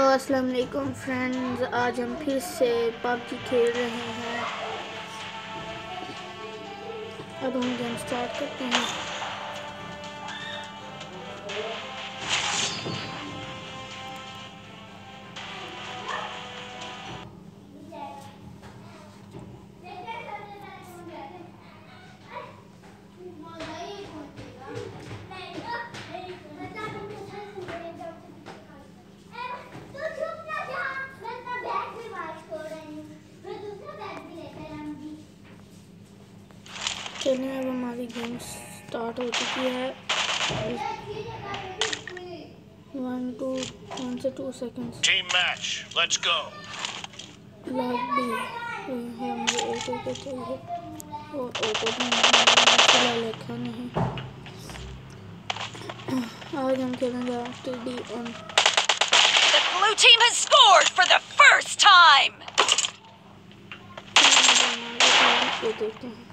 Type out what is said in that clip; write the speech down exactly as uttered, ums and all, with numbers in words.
अस्सलाम वालेकुम फ्रेंड्स, आज हम फिर से पबजी खेल रहे हैं। अब हम गेम स्टार्ट करते हैं। चलिए अब हमारी गेम स्टार्ट हो चुकी है। वन टू वन से two seconds team match, let's go. Lobby है, मुझे ऑटो पे चाहिए और ऑटो में लिखा नहीं। आज हम खेलेंगे T D on. The blue team has scored for the first time. ये देखते हैं।